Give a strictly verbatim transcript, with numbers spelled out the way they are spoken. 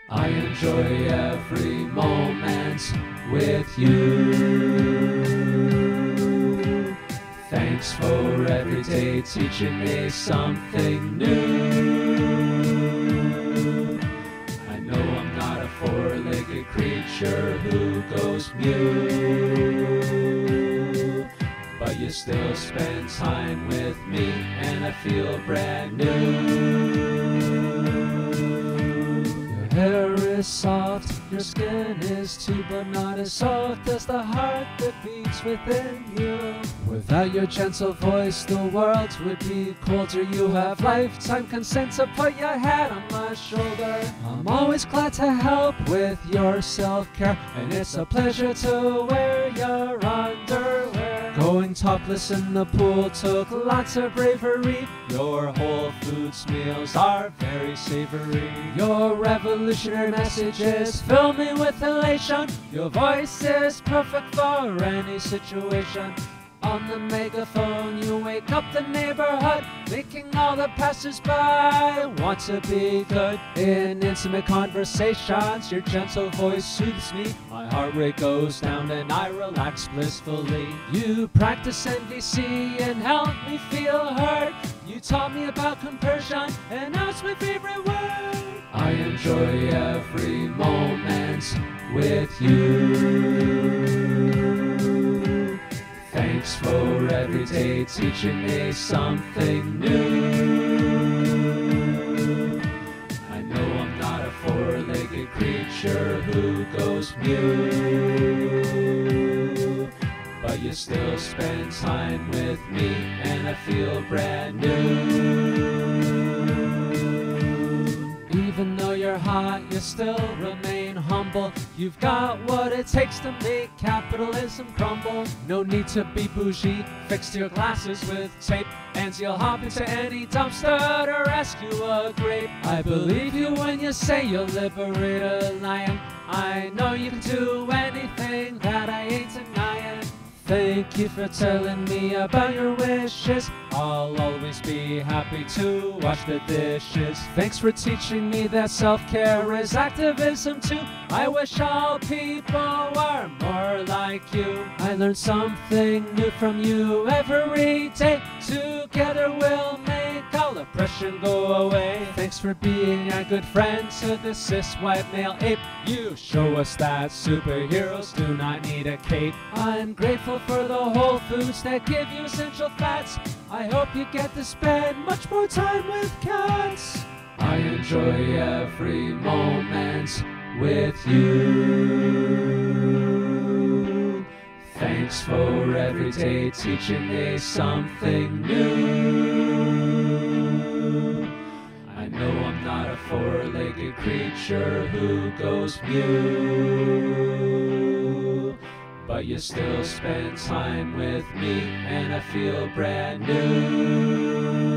I enjoy every moment with you. Thanks for every day teaching me something new. I know I'm not a four-legged creature who goes mute, but you still spend time with me and I feel brand new. Hair is soft, your skin is too, but not as soft as the heart that beats within you. Without your gentle voice, the world would be colder. You have lifetime consent to put your head on my shoulder. I'm always glad to help with your self-care, and it's a pleasure to wear your underwear. Going topless in the pool took lots of bravery. Your Whole Foods meals are very savory. Your revolutionary messages fill me with elation. Your voice is perfect for any situation. On the megaphone, you wake up the neighborhood, making all the passersby want to be good. In intimate conversations, your gentle voice soothes me. My heart rate goes down and I relax blissfully. You practice N V C and help me feel heard. You taught me about compersion, and now it's my favorite word. I enjoy every moment with you. Thanks for every day teaching me something new. I know I'm not a four-legged creature who goes mute, but you still spend time with me and I feel brand new. Even though you're hot, you still remain humble. You've got what it takes to make capitalism crumble. No need to be bougie, fix your glasses with tape, and you'll hop into any dumpster to rescue a grape. I believe you when you say you'll liberate a lion. I know you can do anything that I ain't denying. Thank you for telling me about your wishes. I'll always be happy to wash the dishes. Thanks for teaching me that self-care is activism too. I wish all people were more like you. I learn something new from you every day. Together we'll make all oppression go away. Thanks for being a good friend to the cis white male ape. You show us that superheroes do not need a cape. I'm grateful for the Whole Foods that give you essential fats. I hope you get to spend much more time with cats. I enjoy every moment with you. Thanks for every day teaching me something new. I know I'm not a four-legged creature who goes mute, but you still spend time with me and I feel brand new.